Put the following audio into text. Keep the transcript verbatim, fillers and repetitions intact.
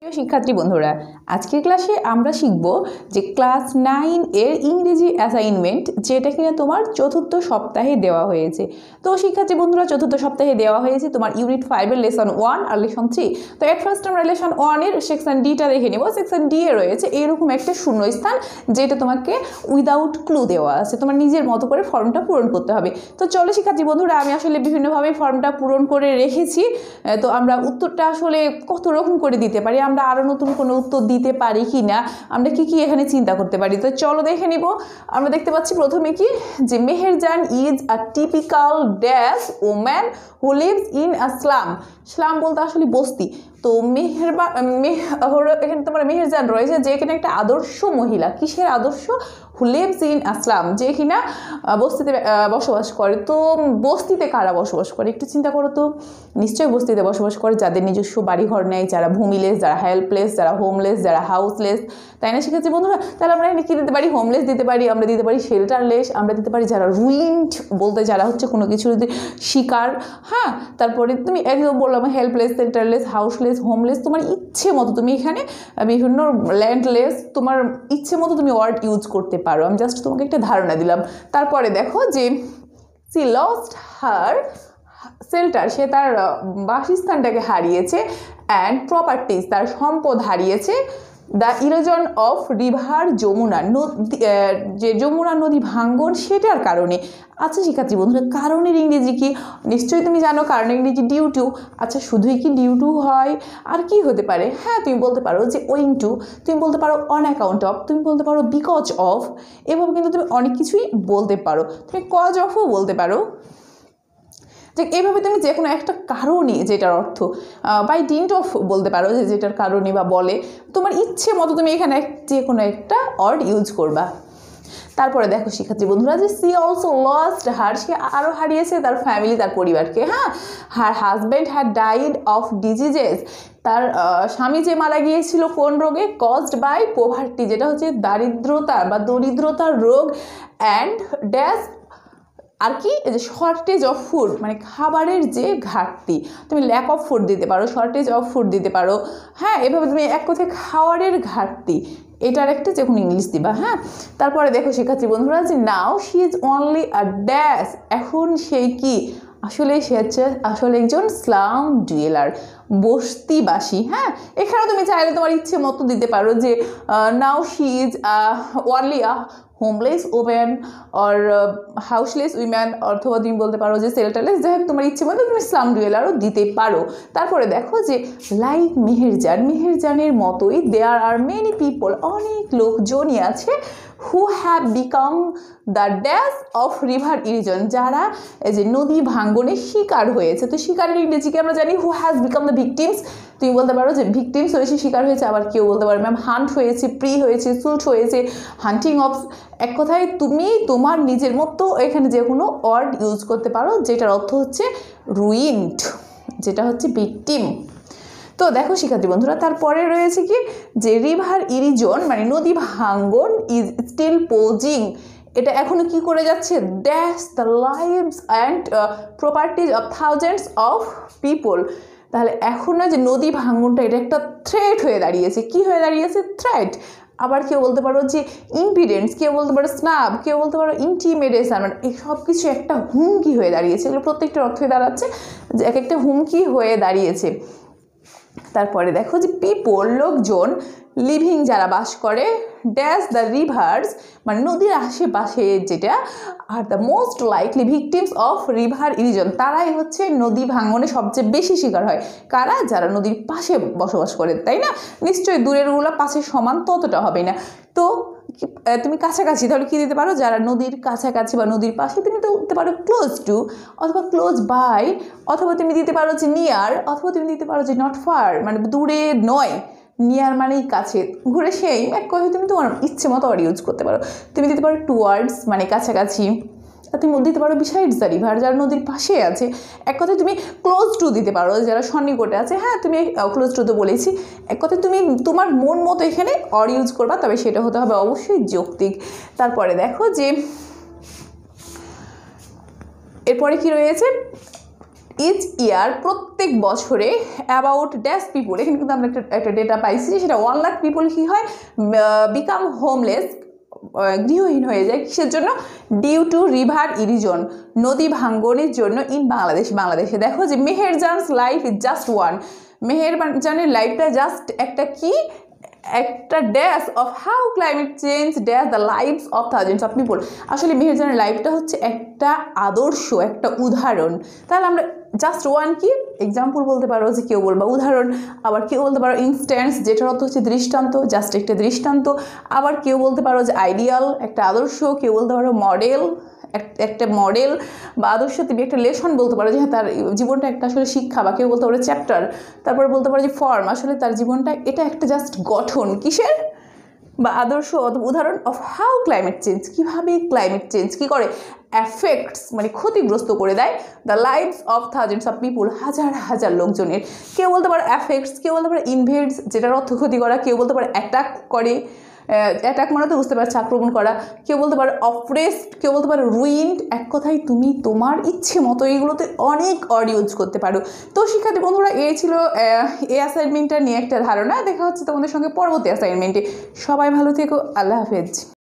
শিক্ষার্থী বন্ধুরা, আজকের ক্লাসে আমরা শিখব যে ক্লাস নাইন এর ইংরেজি অ্যাসাইনমেন্ট, যেটা কিনা তোমার চতুর্থ সপ্তাহে দেওয়া হয়েছে। তো শিক্ষার্থী বন্ধুরা, চতুর্থ সপ্তাহে দেওয়া হয়েছে তোমার ইউনিট ফাইভের লেসন ওয়ান আর লেসন থ্রি। তো এট ফার্স্ট আমরা লেসন ওয়ানের সেকশন ডিটা দেখে নেব। সেকশন ডি এ রয়েছে এরকম একটা শূন্যস্থান, যেটা তোমাকে উইদাউট ক্লু দেওয়া আছে, তোমার নিজের মতো করে ফর্মটা পূরণ করতে হবে। তো চলো শিক্ষার্থী বন্ধুরা, আমি আসলে বিভিন্নভাবে ফর্মটা পূরণ করে রেখেছি। তো আমরা উত্তরটা আসলে কত রকম করে দিতে পারি, আমরা আরও নতুন কোনো উত্তর দিতে পারি কি না, আমরা কি কি এখানে চিন্তা করতে পারি। তো চলো দেখে নিব। আমরা দেখতে পাচ্ছি প্রথমে কি, যে Meherjan is a typical dash woman who lives in a slum. Slum বলতে আসলে বস্তি। তো মেহেরবা এখানে তোমার মেহেরজান রয়েছে, যে এখানে একটা আদর্শ মহিলা। কিসের আদর্শ? হু লিভস ইন আসলাম, যে কিনা বস্তিতে বসবাস করে। তো বস্তিতে কারা বসবাস করে একটু চিন্তা করো তো। নিশ্চয়ই বস্তিতে বসবাস করে যাদের নিজস্ব বাড়িঘর নেই, যারা ভূমিলেস, যারা হেল্পলেস, যারা হোমলেস, যারা হাউসলেস, তাই না শিখেছি বন্ধুরা? তাহলে আমরা এখানে কী দিতে পারি? হোমলেস দিতে পারি, আমরা দিতে পারি শেল্টারলেস, আমরা দিতে পারি যারা রুইন্ড, বলতে যারা হচ্ছে কোনো কিছু যদি শিকার। হ্যাঁ, তারপরে তুমি একদম বললাম হেল্পলেস, শেল্টারলেস, হাউসলেস, হোমলেস, তোমার ইচ্ছে মতো তুমি এখানে বিভিন্ন ল্যান্ডলেস, তোমার ইচ্ছে মতো তুমি ওয়ার্ড ইউজ করতে পারো। আমি জাস্ট তোমাকে একটা ধারণা দিলাম। তারপরে দেখো যে সি লস্ট হার শেল্টার, সে তার বাসস্থানটাকে হারিয়েছে, অ্যান্ড প্রপার্টিজ, তার সম্পদ হারিয়েছে, the erosion of river Jamuna, যে যমুনা নদী ভাঙ্গন, সেটার কারণে। আচ্ছা শিক্ষার্থী বন্ধুরা, কারণের ইংরেজি কি? নিশ্চয়ই তুমি জানো কারণের ইংরেজি ডিউ টু। আচ্ছা, শুধুই কি ডিউ টু হয়? আর কি হতে পারে? হ্যাঁ, তুমি বলতে পারো যে ওয়িং টু, তুমি বলতে পারো অন অ্যাকাউন্ট অফ, তুমি বলতে পারো বিকজ অফ, এভাবে কিন্তু তুমি অনেক কিছুই বলতে পারো। তুমি কজ অফও বলতে পারো। যে এইভাবে তুমি যে কোনো একটা কারণে, যেটার অর্থ বাই ডিন্ট অফ বলতে পারো, যে যেটার কারণে বা বলে, তোমার ইচ্ছে মতো তুমি এখানে যে কোনো একটা ওয়ার্ড ইউজ করবা। তারপরে দেখো শিক্ষার্থী বন্ধুরা, যে সি অলসো লস্ট হার, সে আরও হারিয়েছে তার ফ্যামিলি, তার পরিবারকে। হ্যাঁ, her husband had died of diseases, তার স্বামী যে মারা গিয়েছিল কোন রোগে? কজড বাই পোভার্টি, যেটা হচ্ছে দারিদ্রতা বা দরিদ্রতার রোগ, অ্যান্ড ড্যাশ, আর কি, যে শর্টেজ অফ ফুড, মানে খাবারের যে ঘাটতি। তুমি ল্যাক অফ ফুড দিতে পারো, শর্টেজ অফ ফুড দিতে পারো। হ্যাঁ, এভাবে তুমি এক কথায় খাবারের ঘাটতি, এটার একটা যে কোনো ইংলিশ দিবা। হ্যাঁ, তারপরে দেখো শিক্ষার্থী বন্ধুরা, যে now she is only a dash, এখন সেই কি, আসলে সে হচ্ছে আসলে একজন স্লাম ডুয়েলার, বস্তিবাসী। হ্যাঁ, এখানে তুমি চাইলে তোমার ইচ্ছে মতো দিতে পারো, যে now she is only a homeless woman or houseless woman, অথবা তুমি বলতে পারো যে শেল্টারলেস। যাই হোক, তোমার ইচ্ছে মতো তুমি স্লাম ডুয়েলারও দিতে পারো। তারপরে দেখো যে লাইক মেহেরজান, মেহেরজানের মতোই দেয়ার আর মেনি পিপল, অনেক লোকজনই আছে, who have become the dash of river erosion, যারা এই যে নদী ভাঙ্গনের শিকার হয়েছে। তো শিকারের ইংরেজিকে আমরা জানি who has become the victims. তুমি বলতে পারো যে ভিকটিমস হয়েছে, শিকার হয়েছে। আবার কেউ বলতে পারো ম্যাম হান্ট হয়েছে, প্রি হয়েছে, শুট হয়েছে, হান্টিং অফ। এক কথায় তুমি তোমার নিজের মতো এখানে যে কোনো ওয়ার্ড ইউজ করতে পারো, যেটার অর্থ হচ্ছে রুইন্ড, যেটা হচ্ছে ভিকটিম। তো দেখো শিক্ষার্থী বন্ধুরা, তারপরে রয়েছে কি, যে রিভার ইরিজন মানে নদী ভাঙ্গন, ইজ স্টিল পোজিং, এটা এখনো কি করে যাচ্ছে? Dash the lives and properties of thousands of people. তাহলে এখনো যে নদী ভাঙ্গনটা, এটা একটা থ্রেট হয়ে দাঁড়িয়েছে। কি হয়ে দাঁড়িয়েছে? থ্রেট। আবার কেউ বলতে পারো যে ইম্পিডেন্স, কেউ বলতে পারো স্নাব, কেউ বলতে পারো ইন্টিমিডেশন, মানে এই সব কিছু একটা হুমকি হয়ে দাঁড়িয়েছে। এগুলো প্রত্যেকটা অর্থ হয়ে দাঁড়াচ্ছে যে এক একটা হুমকি হয়ে দাঁড়িয়েছে। তারপরে দেখো যে পিপল, লোকজন, লিভিং, যারা বাস করে, ড্যাশ দ্য রিভার্স, মানে নদীর আশেপাশে যেটা, are the most likely victims of river erosion, তারাই হচ্ছে নদী ভাঙনে সবচেয়ে বেশি শিকার হয়। কারা? যারা নদীর পাশে বসবাস করে, তাই না? নিশ্চয়ই দূরেরগুলো পাশে সমান ততটা হবে না। তো তুমি কাছাকাছি, তাহলে কী দিতে পারো? যারা নদীর কাছাকাছি বা নদীর পাশে, তুমি তো দিতে পারো ক্লোজ টু, অথবা ক্লোজ বাই, অথবা তুমি দিতে পারো যে নিয়ার, অথবা তুমি দিতে পারো যে নট ফার, মানে দূরে নয়, নিয়ার মানেই কাছে, ঘুরে সেই। এক কথায় তুমি তোমার ইচ্ছে মতো আর ইউজ করতে পারো। তুমি দিতে পারো টুয়ার্ডস, মানে কাছাকাছি। তুমি দিতে পারো বিসাইডস দ্য রিভার, যারা নদীর পাশে আছে। এক কথায় তুমি ক্লোজ টু দিতে পারো, যারা সন্নিকটে আছে। হ্যাঁ, তুমি ক্লোজ টু তো বলেছি। এক কথায় তুমি তোমার মন মতো এখানে অর ইউজ করবা, তবে সেটা হতে হবে অবশ্যই যৌক্তিক। তারপরে দেখো যে এরপরে কি রয়েছে, ইচ ইয়ার প্রত্যেক বছরে অ্যাবাউট ড্যাশ পিপুল, এখানে কিন্তু আমরা একটা একটা ডেটা পাইছি, সেটা ওয়ান লাখ পিপুল কী হয় বিকাম হোমলেস, গৃহহীন হয়ে যায়। কিসের জন্য? ডিউ টু রিভার ইরিজন, নদী ভাঙ্গনের জন্য ইন বাংলাদেশ, বাংলাদেশে। দেখো যে Meherjan's life is just one, মেহেরজানের লাইফটা জাস্ট একটা কি, একটা dash of how climate change dash the lifes of thousands of people. আসলে মেহেরজানের লাইফটা হচ্ছে একটা আদর্শ, একটা উদাহরণ। তাহলে আমরা জাস্ট ওয়ান কি এক্সাম্পল বলতে পারো, যে কেউ বলবা উদাহরণ, আবার কেউ বলতে পারো ইনস্ট্যান্স, যেটার অর্থ হচ্ছে দৃষ্টান্ত, জাস্ট একটা দৃষ্টান্ত। আবার কেউ বলতে পারো যে আইডিয়াল, একটা আদর্শ। কেউ বলতে পারো মডেল, একটা মডেল বা আদর্শ। তুমি একটা লেসন বলতে পারো, যে হ্যাঁ তার জীবনটা একটা আসলে শিক্ষা, বা কেউ বলতে পারো চ্যাপ্টার। তারপরে বলতে পারো যে ফর্ম, আসলে তার জীবনটা এটা একটা জাস্ট গঠন, কিসের, বা আদর্শ উদাহরণ অফ হাউ ক্লাইমেট চেঞ্জ, কীভাবে ক্লাইমেট চেঞ্জ কী করে, অ্যাফেক্টস মানে ক্ষতিগ্রস্ত করে দেয় the lifes of thousands of people, হাজার হাজার লোকজনের। কেউ বলতে পারে অ্যাফেক্টস, কেউ বলতে পারে ইনভেডস, যেটার অর্থ ক্ষতি করা। কেউ বলতে পারে অ্যাটাক করে, অ্যাটাক মানে তো বুঝতে পারছে আক্রমণ করা। কেউ বলতে পারে অপ্রেসড, কেউ বলতে পারে রুইন্ড। এক কথায় তুমি তোমার ইচ্ছে মতো এইগুলোতে অনেক ওয়ার্ড ইউজ করতে পারো। তো শিক্ষার্থী বন্ধুরা, এই ছিল এই অ্যাসাইনমেন্টটা নিয়ে একটা ধারণা। দেখা হচ্ছে তোমাদের সঙ্গে পরবর্তী অ্যাসাইনমেন্টে। সবাই ভালো থেকো, আল্লাহ হাফেজ।